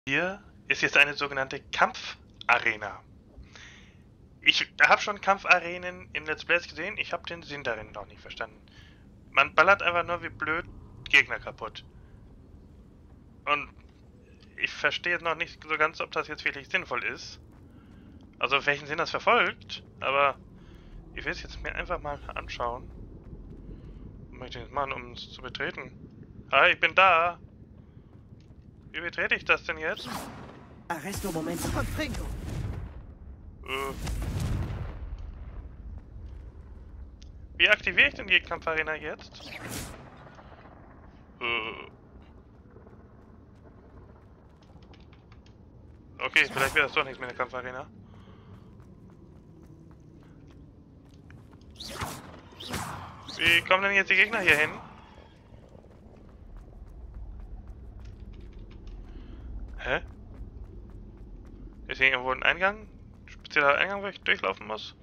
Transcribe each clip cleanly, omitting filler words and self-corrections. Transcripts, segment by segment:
Hier ist jetzt eine sogenannte Kampfarena. Ich habe schon Kampfarenen in Let's Plays gesehen, ich habe den Sinn darin noch nicht verstanden. Man ballert einfach nur wie blöd Gegner kaputt. Und ich verstehe noch nicht so ganz, ob das jetzt wirklich sinnvoll ist. Also welchen Sinn das verfolgt, aber ich will es jetzt mir einfach mal anschauen. Was möchte ich jetzt machen, um es zu betreten? Hi, ich bin da! Wie betrete ich das denn jetzt? Arresto momento confringo. Wie aktiviere ich denn die Kampfarena jetzt? Okay, vielleicht wäre das doch nichts mit der Kampfarena. Wie kommen denn jetzt die Gegner hier hin? Hä? Ist hier irgendwo ein Eingang? Spezieller Eingang, wo ich durchlaufen muss?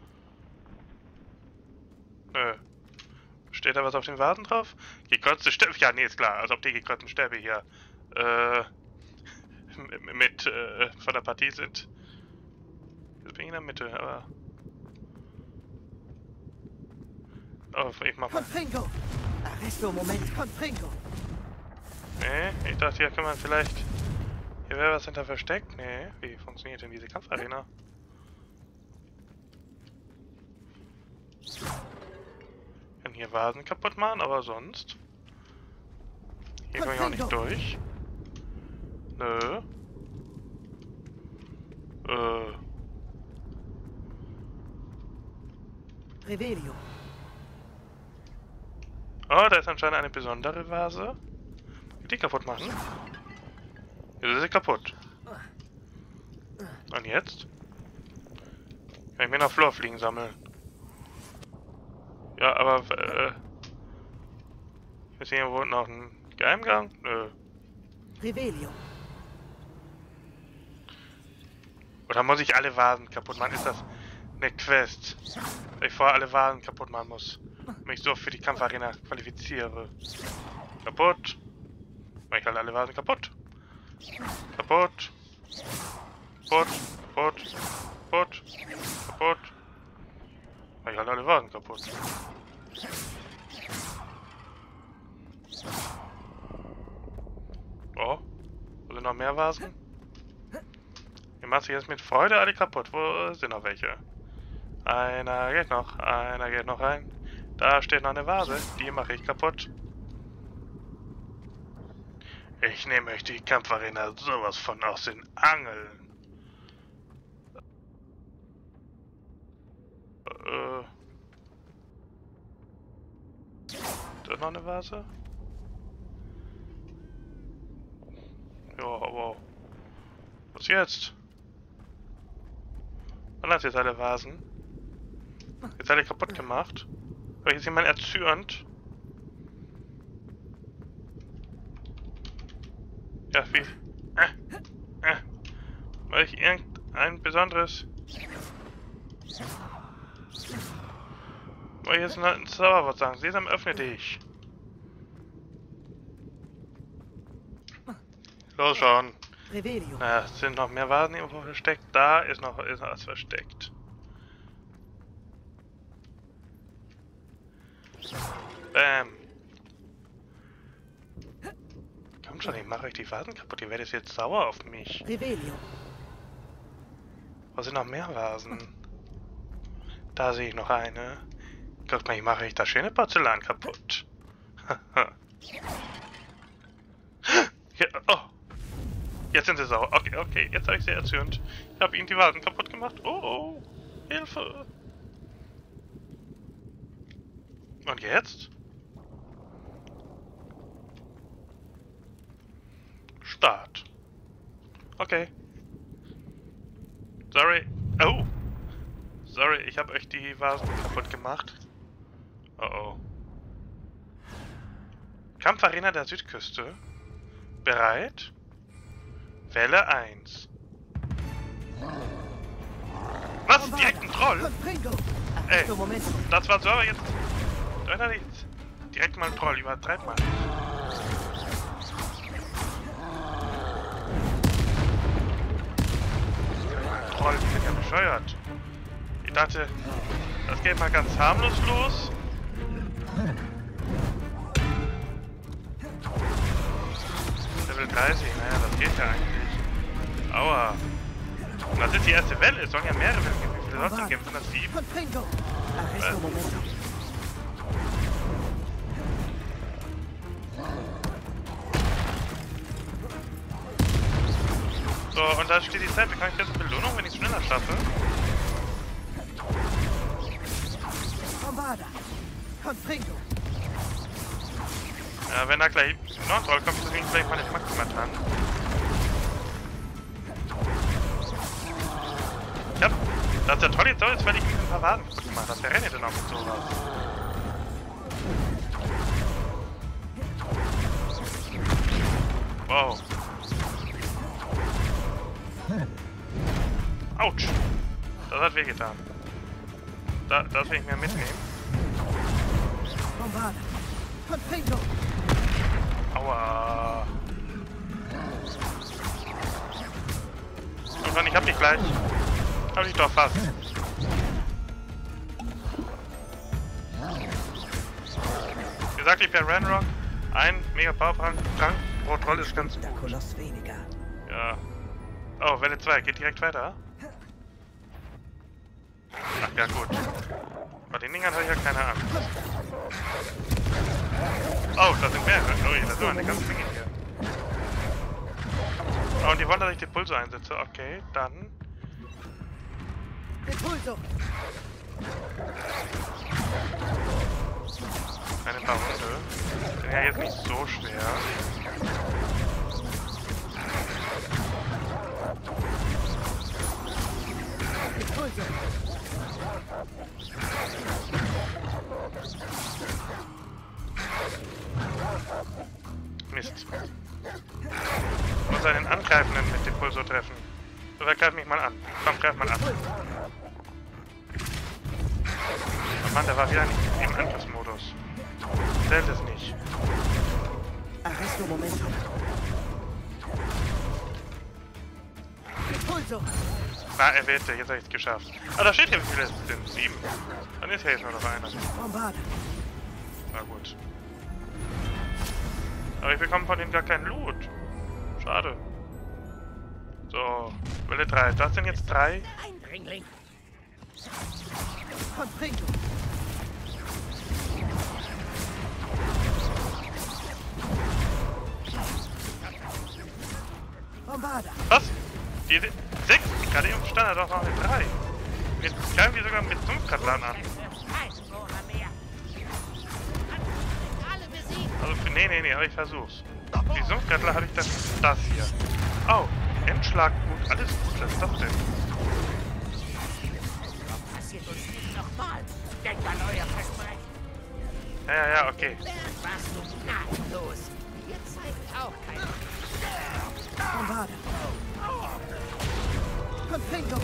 Nö. Steht da was auf den Vasen drauf? Gekreuzte Stäbe. Ja, nee, ist klar. Als ob die gekreuzten Stäbe hier von der Partie sind. Jetzt bin ich in der Mitte, aber. Oh, ich mach mal. Confringo. Arresto momento confringo. Nee, ich dachte, hier kann man vielleicht. Hier wäre was hinter versteckt. Nee, wie funktioniert denn diese Kampfarena? Ich kann hier Vasen kaputt machen, aber sonst. Hier komme ich auch nicht durch. Nö. Revelio. Oh, da ist anscheinend eine besondere Vase. Die kaputt machen. Jetzt ist sie kaputt. Und jetzt? Kann ich mir noch Florfliegen sammeln. Ja, aber ist hier irgendwo noch ein Geheimgang? Nö. Revelio. Oder muss ich alle Vasen kaputt machen? Ist das eine Quest? Weil ich vorher alle Vasen kaputt machen muss. Und mich so für die Kampfarena qualifiziere. Kaputt. Mach ich halt alle Vasen kaputt. Kaputt. Kaputt. Kaputt. Kaputt. Kaputt. Mach ich halt alle Vasen kaputt. Oh. Wo sind noch mehr Vasen? Ihr macht sich jetzt mit Freude alle kaputt. Wo sind noch welche? Einer geht noch rein. Da steht noch eine Vase. Die mache ich kaputt. Ich nehme euch die Kampfarena sowas von aus den Angeln. Da ist noch eine Vase? Ja, wow. Was jetzt? Wann hat jetzt alle Vasen? Jetzt alle kaputt gemacht. Weil jetzt jemand erzürnt. Ja, wie? Weil ich irgendein besonderes. Weil ich jetzt ein Zauberwort sagen. Sesam, öffne dich. Los schon. Revelio. Na, es sind noch mehr Vasen irgendwo versteckt. Da ist noch was versteckt. Bam. Kommt schon, ich mache euch die Vasen kaputt. Ihr werdet jetzt sauer auf mich. Revelio. Wo sind noch mehr Vasen? Da sehe ich noch eine. Guck mal, ich mache euch das schöne Porzellan kaputt. Hier, oh. Jetzt sind sie sauer. Okay, okay, jetzt habe ich sie erzürnt. Ich habe ihnen die Vasen kaputt gemacht. Oh, oh. Hilfe. Und jetzt? Start. Okay. Sorry. Oh. Sorry, ich habe euch die Vasen kaputt gemacht. Oh oh. Kampfarena der Südküste. Bereit? Welle 1. Was? Direkt ein Troll? Confringo. Ey, Arresto momento. das war so, aber jetzt... Direkt mal ein Troll, übertreib mal. Troll, die sind ja bescheuert. Ich dachte, das geht mal ganz harmlos los. Level 30, naja, das geht ja eigentlich. Aua. Und das ist die erste Welle, es sollen ja mehrere Wellen geben. Wie viele soll es denn geben? Sind das 7? Confringo. Arresto un momento. So, und da steht die Zeit. Bekomme ich jetzt eine Belohnung, wenn ich es schneller schaffe? Bombada. Confringo. Ja, wenn da gleich noch ein Troll kommt, ist das gleich mal nicht maximal dran. Ja, dass der Troll jetzt so ist, weil ich ihm ein paar Waden kaputt gemacht habe. Wer rennt denn noch mit sowas? Wow. Autsch. Das hat wehgetan. Das will ich mir mitnehmen. Bombada. Confringo. Aua. Und ich hab dich gleich. Hab ich doch fast. Wie gesagt, ich bin Ranrock. Ein mega Powertrank pro Troll ist ganz Der gut. Koloss weniger. Ja. Oh, Welle 2. Geht direkt weiter. Ach ja, gut. Bei den Dingern habe ich ja keine Angst. Oh, da sind mehrere. Oh, da sind eine ganze Menge hier. Oh, und die wollen, dass ich den Pulso einsetze. Okay, dann. Impulso. Eine paar Hunde. Sind ja jetzt nicht so schwer. Impulso. Mist. Ich muss einen Angreifenden mit dem Pulso treffen. So, greif mich mal an. Komm, greif mal an. Oh Mann, der war wieder nicht im Angriffsmodus. Zählt es nicht. Arresto un momento. Impulso. Na, er wählte, jetzt habe ich es geschafft. Ah, da steht hier, wie viele es sind. 7. Dann ist ja jetzt nur noch einer. Bombada. Na gut. Aber ich bekomme von denen gar keinen Loot. Schade. So, Welle 3. Das sind jetzt 3. Eindringling. Confringo. Bombada. Was? Die 6? Gerade eben stand er doch noch mit 3. Jetzt greifen wir sogar mit Sumpfkatlan an. Also, nee, aber ich versuch's. Die Sumpfkatler habe ich das hier. Oh, Endschlag gut, alles gut, was ist das denn? Passiert uns nicht nochmal. Denkt an euer Versprechen. Ja, okay. Warst du gnadenlos. Ihr zeigt auch keine. Bombada. Confringo.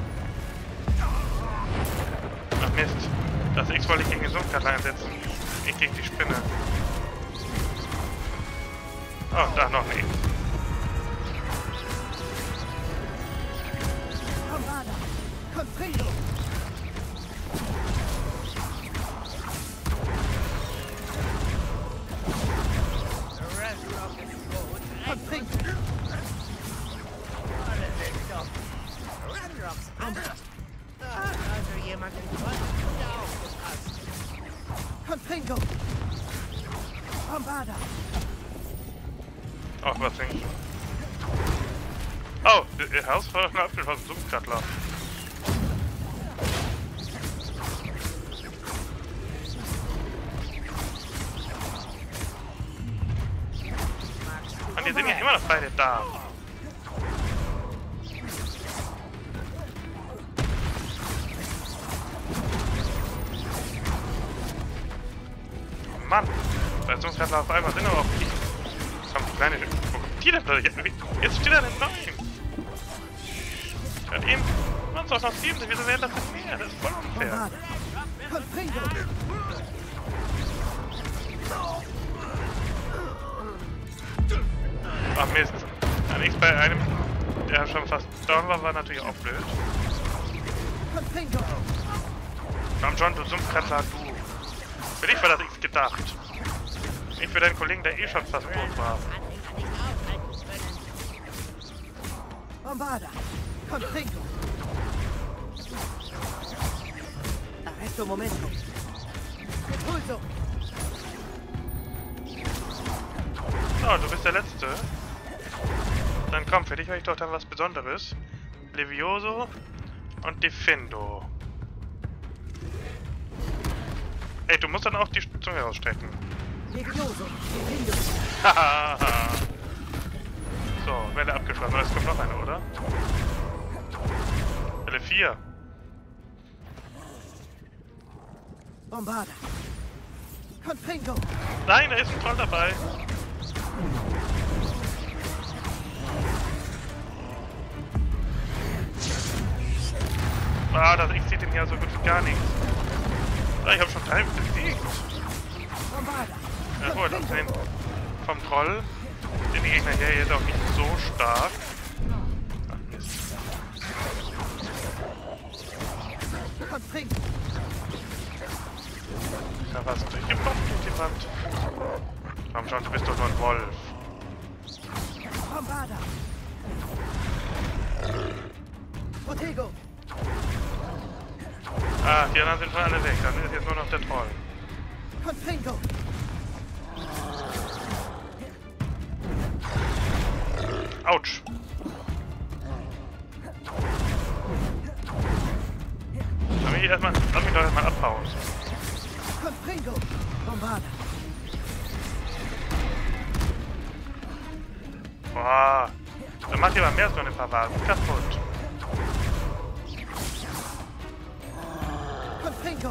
Ach Mist. Das X wollte ich gegen die Sumpfkatler einsetzen. Nicht gegen die Spinne. Oh, da noch nicht. Bombada. Confringo. Confringo. Runrocks Angst. Da hat also jemand in Kunde aufgepasst. Confringo. Bombada. Ach, was denn? Oh, die Herausforderung Apfel von Sumpfkatler. Und die sind ja immer noch beide da. Mann, bei Sumpfkatler auf einmal sind aber auch die. Kommt die kleine. Wo kommt die denn plötzlich? Jetzt steht er in 9. Und eben waren es auch noch 7. Wieso wäre das denn mehr? Das ist voll unfair. Bombada. Confringo. Ach Mist. Nichts bei einem der schon fast down war, war natürlich auch blöd. Confringo. Komm schon, du Sumpfkratzer, du. Für dich war das nichts gedacht. Nicht für deinen Kollegen, der eh schon fast tot war. Anhänger nicht aufhalten können. Bombarda. Confringo. Arresto momento. Repulso. Oh, du bist der Letzte. Dann komm, für dich habe ich doch dann was Besonderes. Levioso und Defendo. Ey, du musst dann auch die Zunge rausstrecken. Levioso. Defendo. Hahaha. So, Welle abgeschlossen. Es kommt noch eine, oder? Welle 4. Bombarda. Confringo. Nein, da ist ein Troll dabei. Ah, ich sehe den hier so gut wie gar nichts. Ah, ich habe schon 3 besiegt. Bombarda. Ja gut, abgesehen vom Troll sind die Gegner hier jetzt auch nicht so stark. Ach Mist. Confringo. Da war es durchgebombt durch die Wand. Komm schon, du bist doch nur ein Wolf. Bombarda. Protego. Ah, die anderen sind schon alle weg. Dann ist jetzt nur noch der Troll. Confringo. Autsch. Lass mich doch erstmal abhauen. Confringo. Bombarda. Boah. Dann macht ihr aber mehr als nur ein paar Vasen kaputt. Confringo.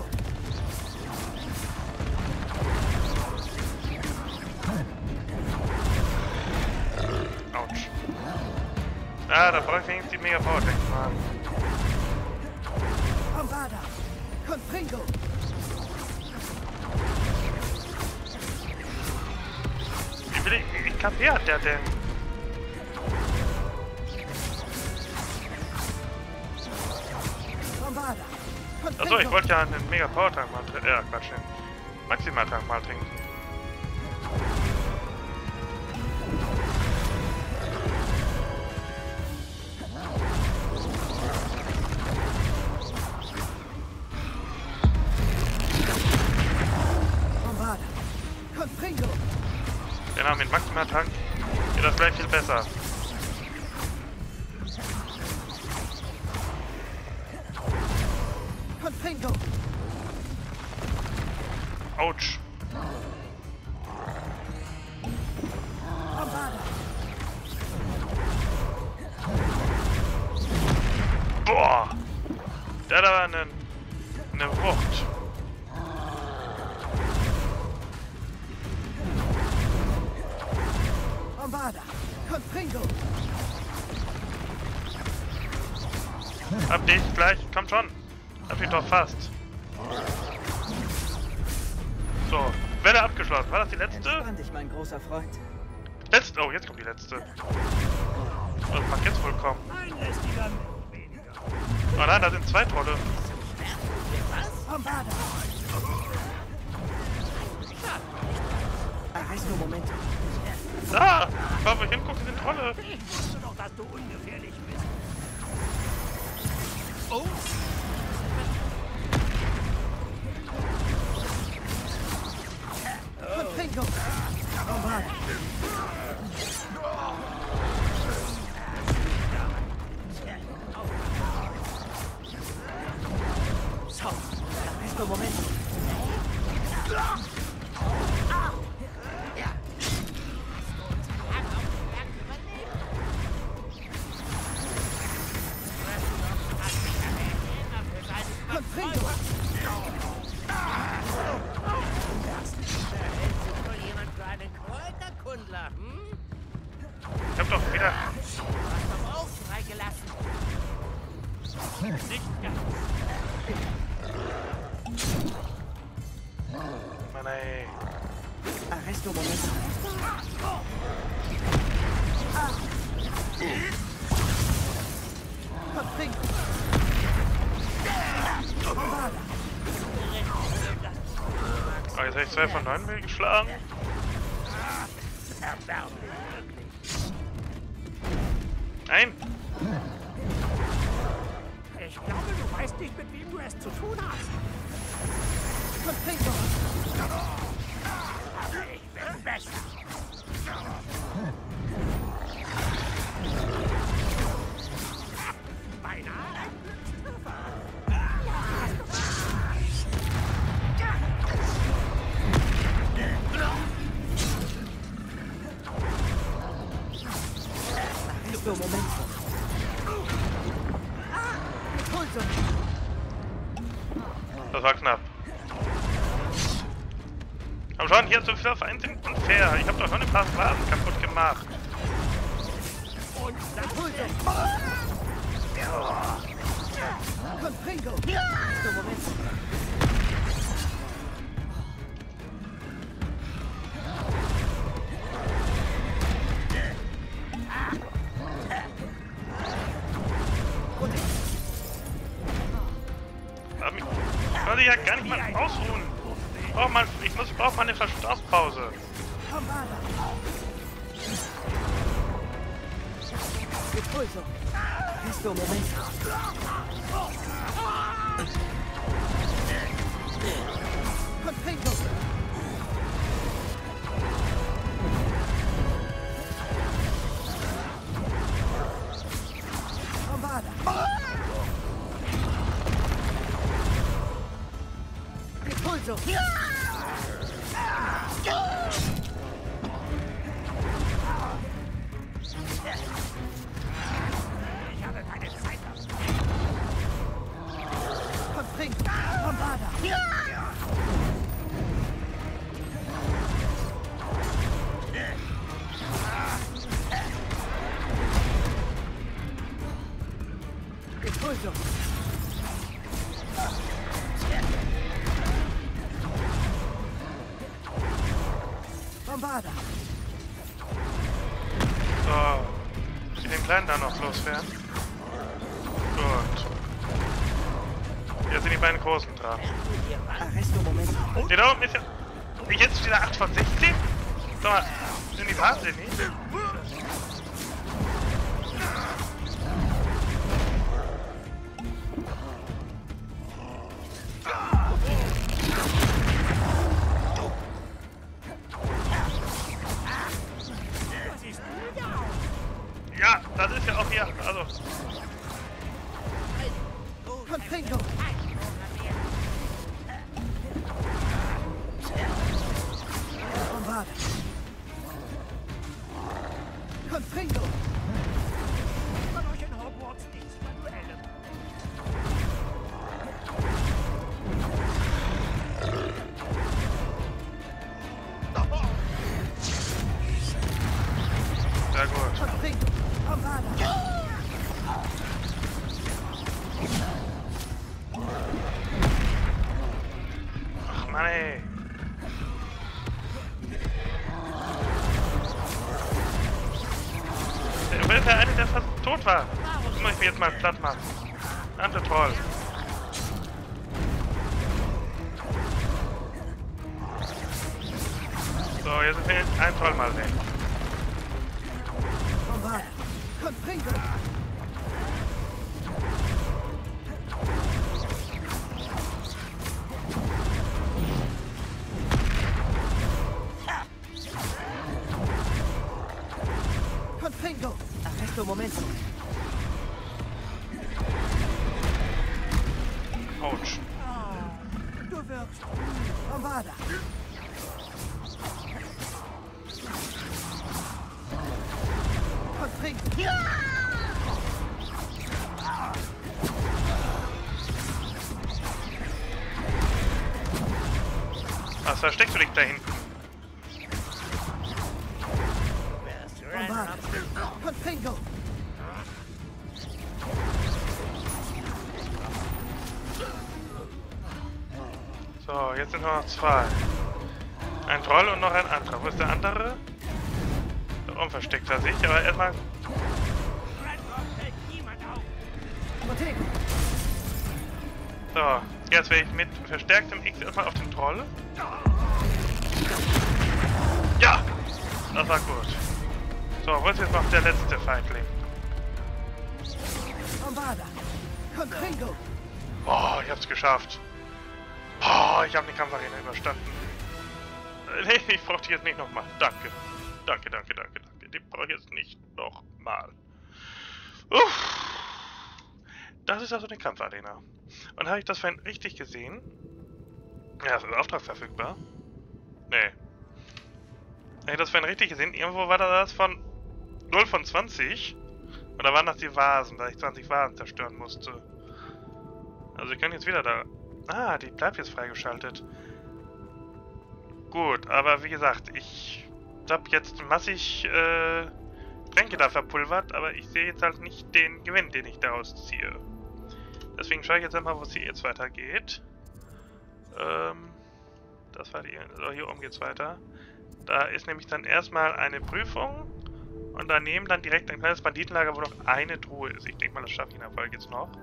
Autsch. Ah, da brauche ich wenigstens die Mega Power Tanks mal. Bombarda. Confringo. Wie KP hat der denn? Bombarda. Achso, ich wollte ja einen Mega Power Tank mal trinken. Ja, Quatsch, den Maximal Tank mal trinken. Bombarda. Confringo. Genau, mit Maximal Tank geht das gleich viel besser. Confringo. Autsch. Bombarda. Boah! Der hat aber eine Wucht. Bombarda. Confringo. Hab dich gleich, komm schon. Hab dich doch fast. So, Welle abgeschlossen. War das die letzte? Entspann dich, mein großer Freund. Letzte? Oh, jetzt kommt die letzte. Das mag jetzt wohl kommen. Oh nein, da sind 2 Trolle. Bombarda. Arresto momento. Da! Fahr mal hingucken, sind Trolle. Ich wusste doch, dass du ungefährlich bist. Oh! Confringo. Bombarda. So, arresto momento. Confringo. Kräuterkundler, hm? Ich hab doch wieder... Du hast doch auch freigelassen. Nicht ganz. Mann ey. Arresto momento. Confringo. Bombarda. Oh, jetzt habe ich 2 von 9 geschlagen. Nein! Ich glaube, du weißt nicht, mit wem du es zu tun hast. Confringo. Ich bin besser. Beinahe ein Glückstreffer. Arresto momento. Impulso. Das war knapp. Aber schon, hier so viel auf einen sind unfair. Ich habe doch noch ein paar Phasen kaputt gemacht. Impulso. Confringo. Arresto momento. Ich kann sich ja gar nicht mal ausruhen. Ich brauche mal eine Verschnaufpause. Bombarda. Impulso. Arresto momento. Confringo. Bombarda. Impulso. Ich habe keine Zeit dafür. Confringo. Bombarda. Impulso. Bombarda. So. Die den Kleinen da noch loswerden. Gut. Jetzt sind die beiden Großen dran. Arresto momento. Der da oben ist ja... Jetzt wieder 8 von 16? Sag mal, sind die wahnsinnig? Ja, das ist ja auch hier, also... Confringo. Bombarda. Confringo. Von euch in Hogwarts nichts von Duellen. Sehr gut. Confringo. Bombarda. Ach Mann ey. Wer ist der eine, der fast tot war? Das muss ich mir jetzt mal platt machen. Andere Troll. So, jetzt ist ein Troll mal weg. Bombarda. Confringo. Confringo. Arresto momento. Autsch. Du wirkst. Bombarda. Confringo. Was versteckst du dich da hinten? Bombarda. Confringo. So, jetzt sind nur noch 2. Ein Troll und noch ein anderer. Wo ist der andere? Da oben versteckt er sich, aber erstmal... Fällt niemand auf. So, jetzt werde ich mit verstärktem X erstmal auf den Troll. Ja! Das war gut. So, wo ist jetzt noch der letzte Feigling? Bombada. Confringo. Oh, ich hab's geschafft. Oh, ich habe die Kampfarena überstanden. Nee, ich brauche die jetzt nicht nochmal. Danke. Danke. Die brauche ich jetzt nicht nochmal. Das ist also eine Kampfarena. Und habe ich das vorhin richtig gesehen? Ja, ist ein Auftrag verfügbar. Nee. Habe ich das vorhin richtig gesehen? Irgendwo war da das von 0 von 20. Oder waren das die Vasen, da ich 20 Vasen zerstören musste? Also wir können jetzt wieder da... Ah, die bleibt jetzt freigeschaltet. Gut, aber wie gesagt, ich habe jetzt massig Tränke da verpulvert, aber ich sehe jetzt halt nicht den Gewinn, den ich daraus ziehe. Deswegen schaue ich jetzt einmal, wo es hier jetzt weitergeht. Das war die... So, hier oben geht's weiter. Da ist nämlich dann erstmal eine Prüfung und daneben dann direkt ein kleines Banditenlager, wo noch eine Truhe ist. Ich denke mal, das schaffe ich in der Folge jetzt noch.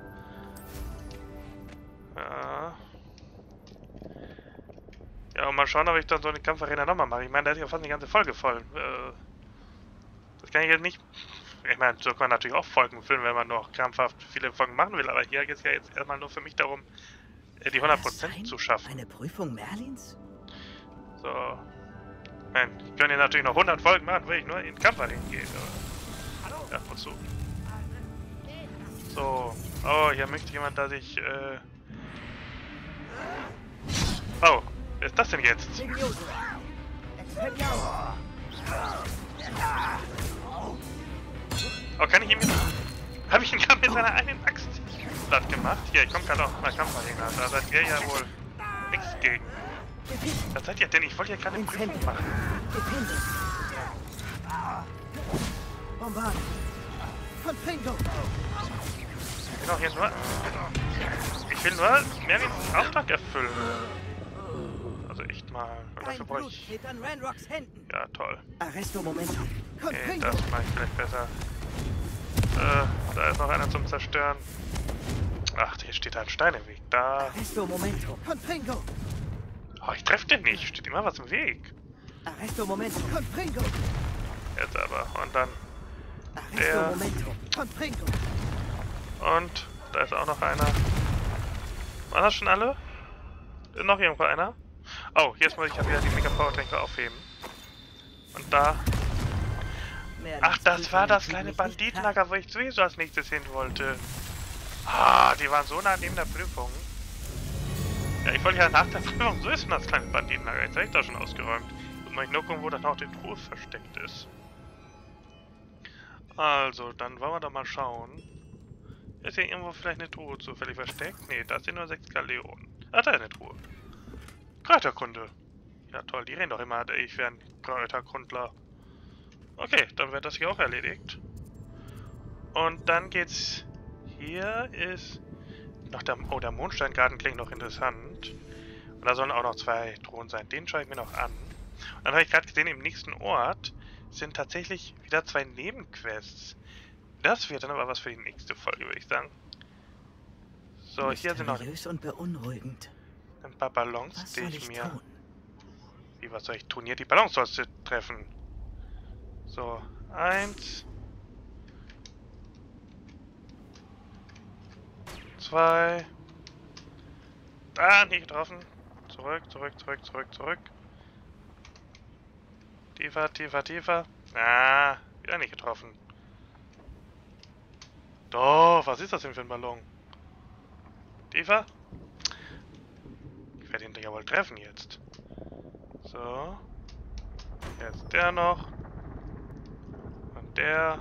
Ja, und mal schauen, ob ich dann so eine Kampfarena nochmal mache. Ich meine, da ist ja fast eine ganze Folge voll. Das kann ich jetzt nicht... Ich meine, so kann man natürlich auch Folgen füllen, wenn man noch krampfhaft viele Folgen machen will. Aber hier geht es ja jetzt erstmal nur für mich darum, die 100% zu schaffen. Eine Prüfung Merlins? So. Man, ich könnte natürlich noch 100 Folgen machen, will ich nur in Kampfarenen gehen. Aber... Ja, wozu? So. Oh, hier möchte jemand, dass ich... Oh, wer ist das denn jetzt? Oh, kann ich ihm jetzt... Habe ich ihn gerade mit seiner eigenen Axt platt gemacht? Hier, ich komme gerade aus einer Kampfarena. Da seid ihr ja wohl nichts gegen. Was seid ihr denn? Ich wollte ja gerade eine Prüfung machen. Bombada. Confringo. Genau, hier nur... Ich will nur Merlins Auftrag erfüllen. Also echt mal. Und dafür brauche ich... Steht an Ranrocks Händen. Ja, toll. Arresto Momento. Okay, das mache ich vielleicht besser. Da ist noch einer zum Zerstören. Ach, hier steht ein Stein im Weg. Da... Arresto Momento. Confringo. Oh, ich treffe den nicht. Steht immer was im Weg. Arresto Momento. Confringo. Jetzt aber. Und dann... Arresto Momento. Confringo. Und da ist auch noch einer. Waren das schon alle? Ist noch irgendwo einer? Oh, jetzt muss ich ja wieder die Mega-Power-Tränke aufheben. Und da... Ach, das war das kleine Banditenlager, wo ich sowieso als nächstes hin wollte. Ah, die waren so nah neben der Prüfung. Ja, ich wollte ja nach der Prüfung, so ist denn das kleine Banditenlager. Jetzt habe ich das schon ausgeräumt. Und mal nur gucken, wo das noch die Truhe versteckt ist. Also, dann wollen wir doch mal schauen. Ist hier irgendwo vielleicht eine Truhe zufällig versteckt? Ne, da sind nur 6 Galeonen. Ah, da ist eine Truhe. Kräuterkunde. Ja toll, die reden doch immer, ich wäre ein Kräuterkundler. Okay, dann wird das hier auch erledigt. Und dann geht's... Hier ist... Noch der... Oh, der Mondsteingarten klingt noch interessant. Und da sollen auch noch 2 Truhen sein. Den schaue ich mir noch an. Und dann habe ich gerade gesehen, im nächsten Ort sind tatsächlich wieder 2 Nebenquests. Das wird dann aber was für die nächste Folge, würde ich sagen. So, hier sind noch und beunruhigend. ein paar Ballons, Was die soll ich ich mir... tun? Wie, was soll ich tun? Hier die Ballons sollst du treffen. So, 1... 2... Ah, nicht getroffen. Zurück. Tiefer. Ah, wieder nicht getroffen. Doch, was ist das denn für ein Ballon? Tiefer? Ich werde ihn ja wohl treffen jetzt. So. Jetzt der noch. Und der.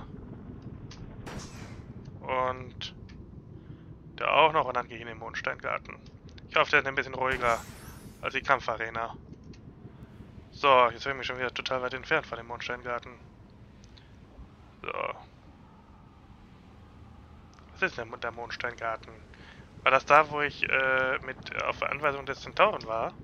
Und der auch noch. Und dann gehe ich in den Mondsteingarten. Ich hoffe, der ist ein bisschen ruhiger als die Kampfarena. So, jetzt bin ich mich schon wieder total weit entfernt von dem Mondsteingarten. So. Was ist denn der Mondsteingarten? War das da, wo ich auf Anweisung des Zentauren war?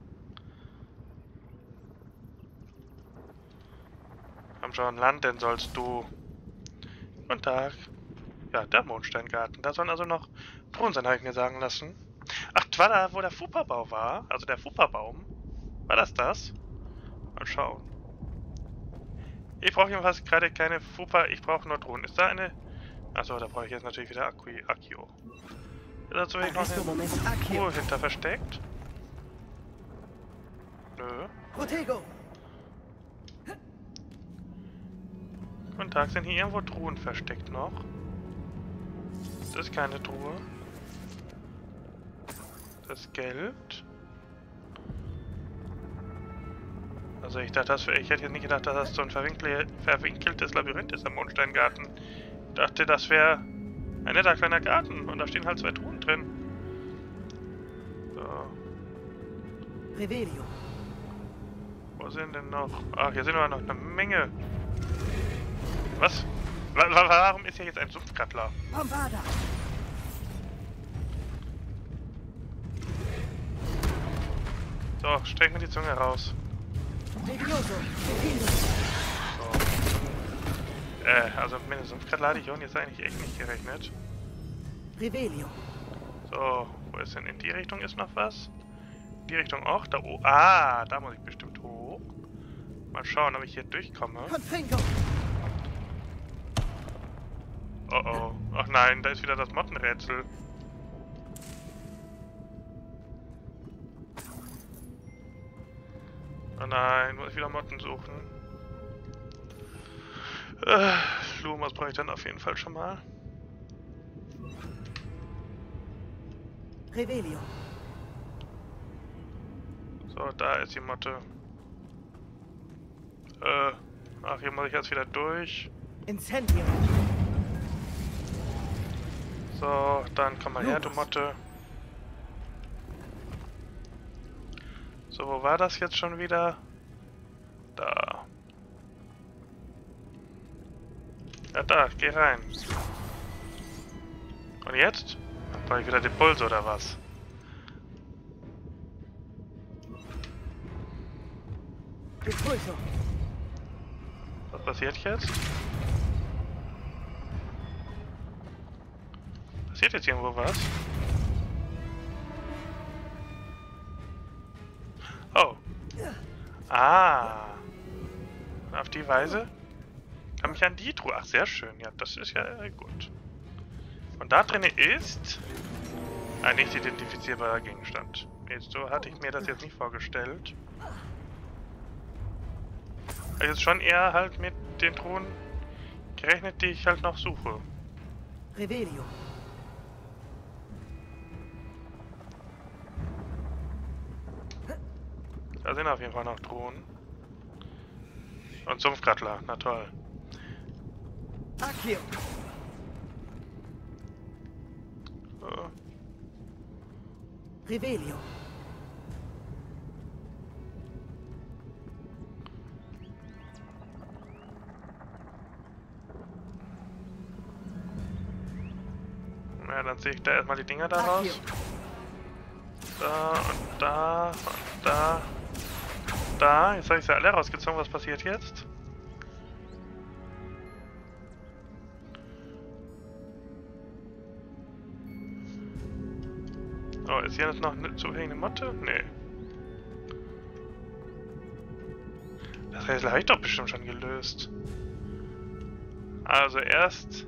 Komm schon, Land, denn sollst du. Guten Tag. Ja, der Mondsteingarten. Da sollen also noch Thron sein, habe ich mir sagen lassen. Ach, war da, wo der Fupa-Bau war? Also der Fupa-Baum? War das das? Mal schauen. Ich brauche jedenfalls gerade keine Fupa, ich brauche nur Drohnen. Ist da eine... Achso, da brauche ich jetzt natürlich wieder Accio. Ist da zufällig noch eine Truhe hinter versteckt? Nö. Protego! Guten Tag, sind hier irgendwo Truhen versteckt noch? Das ist keine Truhe. Das ist Geld. Also ich dachte, ich hätte jetzt nicht gedacht, dass das so ein verwinkeltes Labyrinth ist am Mondsteingarten. Ich dachte, das wäre ein netter kleiner Garten und da stehen halt 2 Truhen drin. So. Revelio. Wo sind denn noch? Ach, hier sind aber noch eine Menge. Was? Warum ist hier jetzt ein Sumpfkattler? Bombarda. So, strecken wir die Zunge raus. Levioso. So. Also mit einem Sumpfkattler hatte ich auch jetzt eigentlich echt nicht gerechnet. Revelio. So, wo ist denn? In die Richtung ist noch was? In die Richtung auch? Da oben. Ah, da muss ich bestimmt hoch. Mal schauen, ob ich hier durchkomme. Confringo. Oh oh. Ach nein, da ist wieder das Mottenrätsel. Oh nein, muss ich wieder Motten suchen. Lumos brauche ich dann auf jeden Fall schon mal. Revelio. So, da ist die Motte. Ach, hier muss ich jetzt wieder durch. Incendio. So, dann komm mal her, du Motte. So, wo war das jetzt schon wieder? Da. Ja, da, geh rein. Und jetzt? Brauche ich wieder den Puls oder was? Impulso. Was passiert jetzt? Passiert jetzt irgendwo was? Oh. Ah. Auf die Weise kann mich an die Truhe. Ach, sehr schön. Ja, das ist ja gut. Und da drin ist ein nicht identifizierbarer Gegenstand. Jetzt, so hatte ich mir das jetzt nicht vorgestellt. Ich habe jetzt schon eher halt mit den Truhen gerechnet, die ich halt noch suche. Revelio. Da sind auf jeden Fall noch Truhen. Und Sumpfkattler, na toll. Accio. Revelio. Ja, dann sehe ich da erstmal die Dinger da raus. Da und da und da. Da, jetzt habe ich sie alle rausgezogen. Was passiert jetzt? Oh, ist hier jetzt noch eine zufällig eine Motte? Nee. Das Rätsel habe ich doch bestimmt schon gelöst. Also erst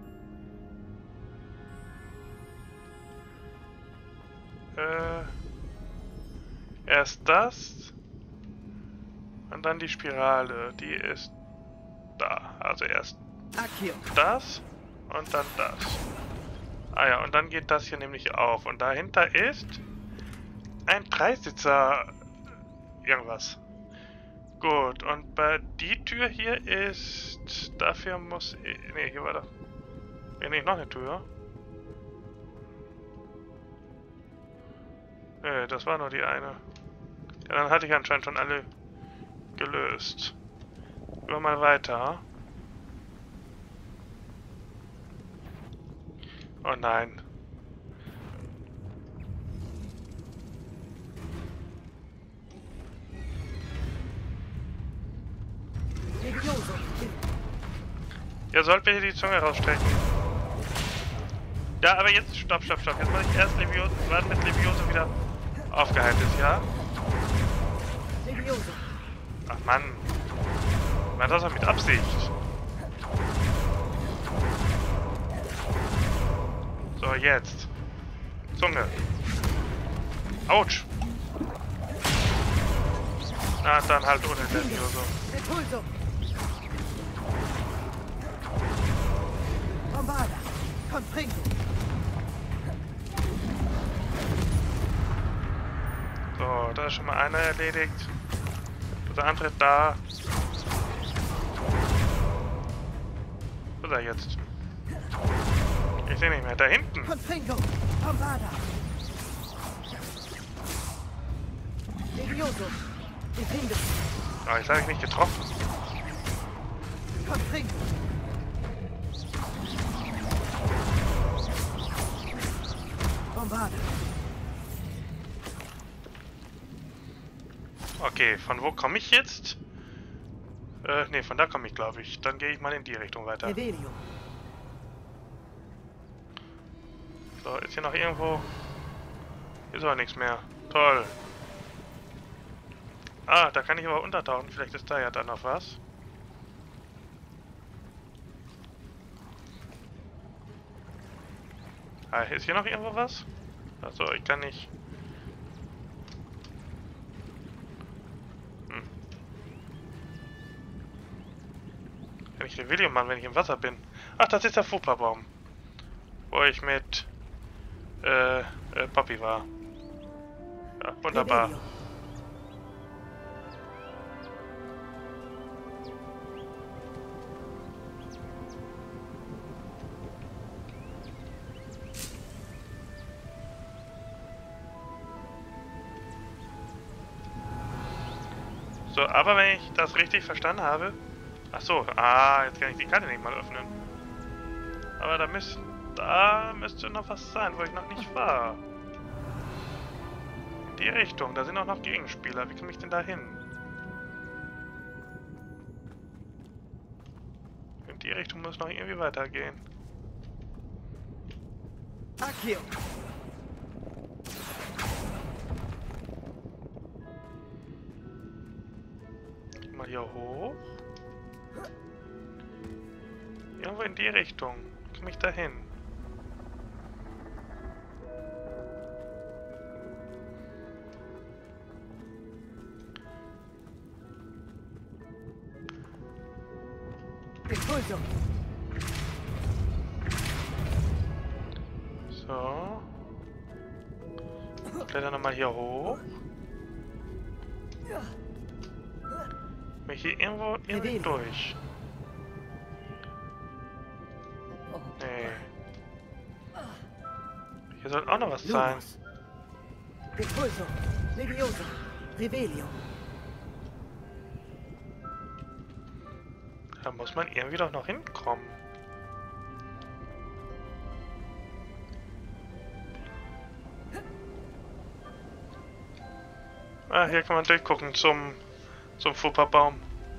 das und dann die Spirale, die ist da. Also erst Accio. das und dann das. Ah ja, und dann geht das hier nämlich auf. Und dahinter ist ein Dreisitzer irgendwas. Gut, und bei die Tür hier ist... Dafür muss... Ne, hier war doch... Hier nicht noch eine Tür. Ne, das war nur die eine. Ja, dann hatte ich anscheinend schon alle gelöst. Gehen wir mal weiter. Oh nein. Levioso. Ihr sollt bitte die Zunge rausstrecken. Ja, aber jetzt, stopp. Jetzt muss ich erst Levioso, warten, bis Levioso wieder aufgeheilt ist, ja? Levioso. Ach Mann. War das doch mit Absicht. So, jetzt. Zunge. Autsch. Na, dann halt ohne Levioso. Repulso. Bombarda. Confringo. So, da ist schon mal einer erledigt. Der andere da. Wo ist er jetzt? Ich sehe nicht mehr. Da hinten. Confringo. Bombarda. Levioso. Defende. Oh, jetzt habe ich nicht getroffen. Confringo. Bombarda. Okay, von wo komme ich jetzt? Ne, von da komme ich, glaube ich. Dann gehe ich mal in die Richtung weiter. Revelio. So, ist hier noch irgendwo... Hier ist aber nichts mehr. Toll. Ah, da kann ich aber untertauchen. Vielleicht ist da ja dann noch was. Ah, ist hier noch irgendwo was? Also, ich kann nicht... Kann ich Revelio machen, wenn ich im Wasser bin? Ach, das ist der Fupa-Baum. Wo ich mit Poppy war. Ja, wunderbar. Revelio. So, aber wenn ich das richtig verstanden habe... Ach so, jetzt kann ich die Karte nicht mal öffnen. Aber da müsste noch was sein, wo ich noch nicht war. In die Richtung, da sind auch noch Gegenspieler. Wie komme ich denn da hin? In die Richtung muss noch irgendwie weitergehen. Accio. Mal hier hoch. Irgendwo in die Richtung. Wie komme ich da hin? Repulso. So. Kletter nochmal hier hoch. Mich hier irgendwo irgendwie durch. Nee. Hier soll auch noch was sein. Lumos. Repulso. Levioso. Revelio. Da muss man irgendwie doch noch hinkommen. Ah, hier kann man durchgucken zum Fupa-Baum.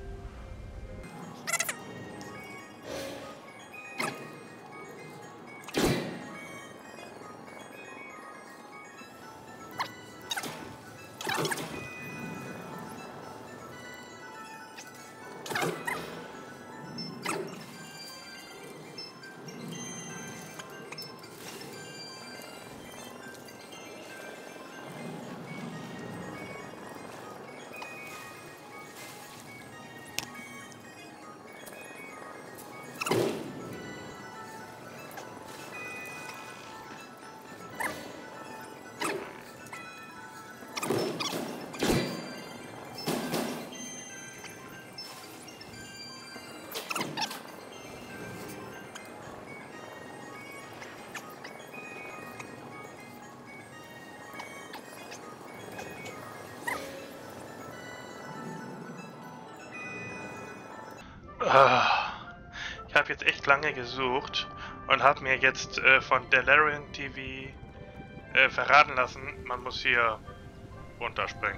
Ich habe jetzt echt lange gesucht und habe mir jetzt von Delarian TV verraten lassen, man muss hier runterspringen.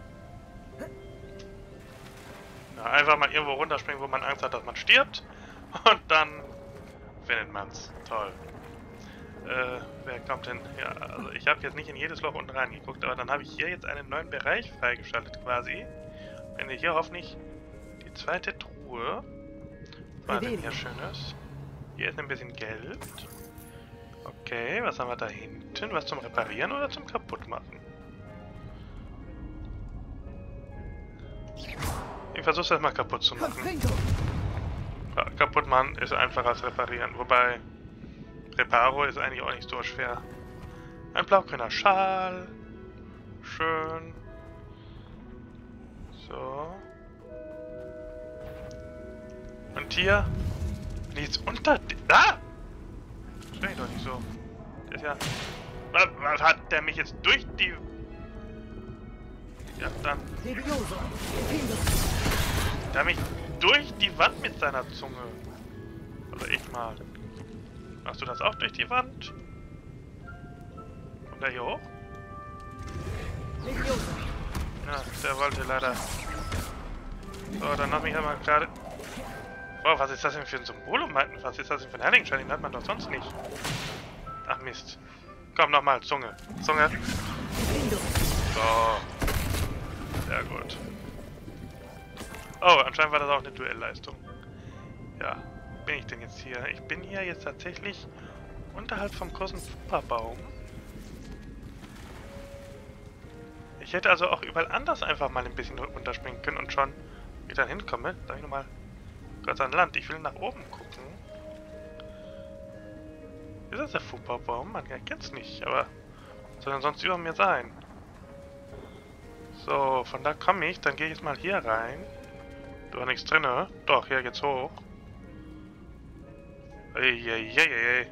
Ja, einfach mal irgendwo runterspringen, wo man Angst hat, dass man stirbt, und dann findet man's. Toll. Wer kommt denn? Ja, also ich habe jetzt nicht in jedes Loch unten reingeguckt, aber dann habe ich hier jetzt einen neuen Bereich freigeschaltet quasi. Wenn wir hier hoffentlich die zweite Truhe. Was war denn hier Schönes? Hier ist ein bisschen Geld. Okay, was haben wir da hinten? Was zum Reparieren oder zum Kaputtmachen? Ich versuche das mal kaputt zu machen. Ja, kaputt machen ist einfacher als reparieren. Wobei, Reparo ist eigentlich auch nicht so schwer. Ein blau-grüner Schal. Schön. So. Und hier nichts unter... Ah! Stell ich doch nicht so. Der ist ja... Was hat der mich jetzt durch die... Ja, dann... Der hat mich durch die Wand mit seiner Zunge. Oder ich mal. Machst du das auch durch die Wand? Kommt der hier hoch? Ja, der wollte leider... So, dann hab ich aber gerade... Wow, was ist das denn für ein Symbol? Was ist das denn für ein Heiligenschein? Den hat man doch sonst nicht. Ach Mist. Komm nochmal, Zunge. Zunge. So. Sehr gut. Oh, anscheinend war das auch eine Duellleistung. Ja, bin ich denn jetzt hier? Ich bin hier jetzt tatsächlich unterhalb vom großen Superbaum. Ich hätte also auch überall anders einfach mal ein bisschen runterspringen können und schon wieder hinkomme. Darf ich nochmal kurz an Land? Ich will nach oben gucken. Ist das der Fußballbaum? Man erkennt es nicht, aber soll denn sonst über mir sein? So, von da komme ich. Dann gehe ich jetzt mal hier rein. Da war nichts drin, ne? Doch, hier geht's hoch. Eieieiei.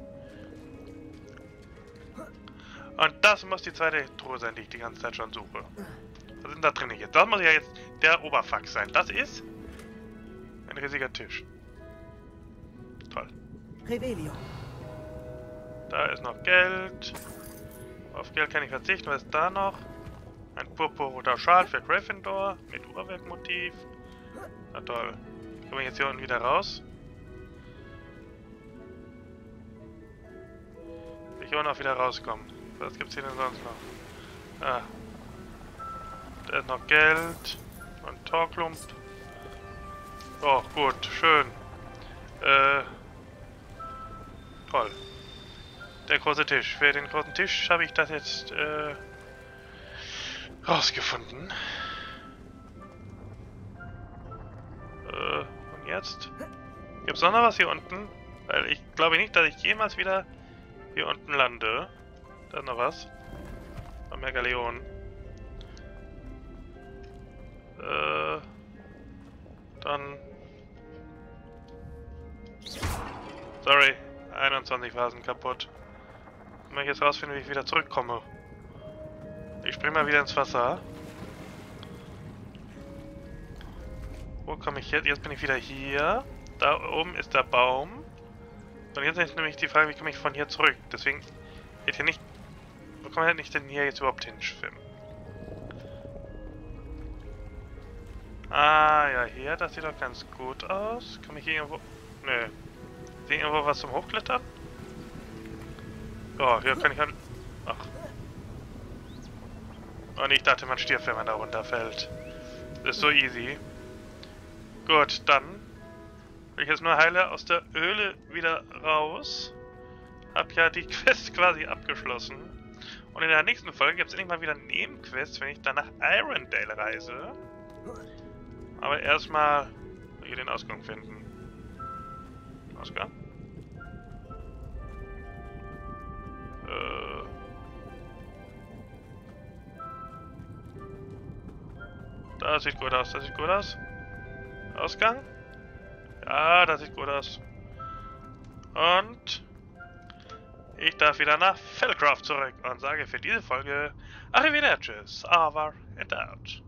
Und das muss die zweite Truhe sein, die ich die ganze Zeit schon suche. Was ist denn da drin jetzt? Das muss ja jetzt der Oberfuck sein. Das ist ein riesiger Tisch. Toll. Revelio. Da ist noch Geld. Auf Geld kann ich verzichten. Was ist da noch? Ein purpurroter Schal für Gryffindor mit Uhrwerkmotiv. Na toll. Komme ich jetzt hier unten wieder raus? Ich will auch wieder rauskommen. Was gibt's hier denn sonst noch? Ah. Da ist noch Geld. Und Torklump. Oh, gut. Schön. Toll. Der große Tisch. Für den großen Tisch habe ich das jetzt, rausgefunden. Und jetzt? Gibt's noch was hier unten? Weil ich glaube nicht, dass ich jemals wieder hier unten lande. Da ist noch was. Noch mehr Galeonen. Dann... Sorry, 21 Vasen kaputt. Ich möchte jetzt rausfinden, wie ich wieder zurückkomme. Ich spring mal wieder ins Wasser. Wo komme ich jetzt? Jetzt bin ich wieder hier. Da oben ist der Baum. Und jetzt ist nämlich die Frage, wie komme ich von hier zurück? Deswegen geht hier nicht... Wo kann ich denn hier jetzt überhaupt hinschwimmen? Ah, ja, hier, das sieht doch ganz gut aus. Komme ich hier irgendwo... Nö. Ist hier irgendwo was zum Hochklettern? Ja, hier kann ich halt... Ach. Und ich dachte, man stirbt, wenn man da runterfällt. Das ist so easy. Gut, dann will ich jetzt nur heile aus der Höhle wieder raus. Hab ja die Quest quasi abgeschlossen. Und in der nächsten Folge gibt es endlich mal wieder Nebenquests, wenn ich dann nach Irondale reise. Aber erstmal will ich den Ausgang finden. Ausgang? Das sieht gut aus, das sieht gut aus. Ausgang? Ja, das sieht gut aus. Und ich darf wieder nach Fellcroft zurück und sage für diese Folge Arrivederci, over and out.